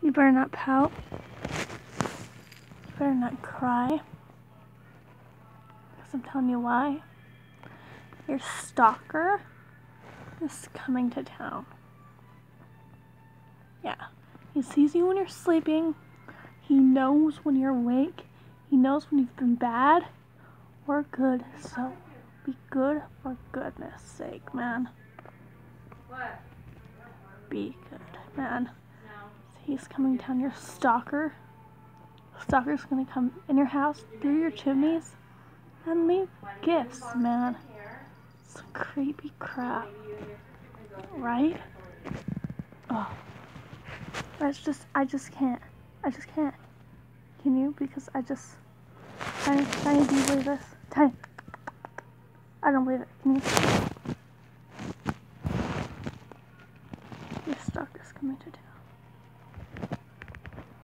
You better not pout. You better not cry. Because I'm telling you why. Your stalker is coming to town. Yeah. He sees you when you're sleeping. He knows when you're awake. He knows when you've been bad or good. So be good for goodness sake, man. What? Be good, man. He's coming down, your stalker. Stalker's gonna come in your house through your chimneys and leave gifts, man. Some creepy crap. Right? Oh. I just can't. Can you? Because Tiny, do you believe this? Tiny. I don't believe it. Can you? Your stalker's coming to town.